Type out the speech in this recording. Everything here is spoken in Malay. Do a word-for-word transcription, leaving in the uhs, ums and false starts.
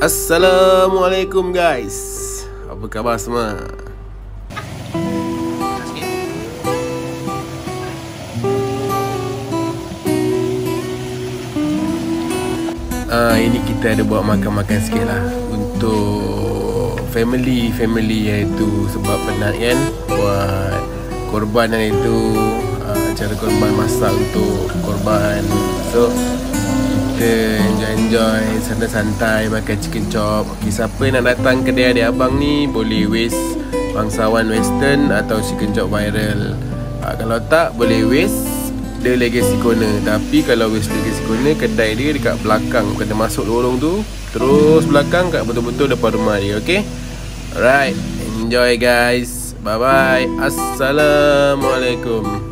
Assalamualaikum guys. Apa khabar semua? Ah, ini kita ada buat makan-makan sikit lah untuk family-family iaitu sebab penat kan buat korban itu, uh, cara korban masak untuk korban. So kita enjoy-enjoy, santai-santai makan chicken chop. Okay, siapa nak datang kedai adik abang ni boleh waste bangsawan western atau chicken chop viral. uh, Kalau tak boleh waste The Legacy Corner. Tapi kalau West Legacy Corner, kedai dia dekat belakang. Kena masuk lorong tu, terus belakang kat betul-betul depan rumah dia. Okay, alright, enjoy guys. Bye bye. Assalamualaikum.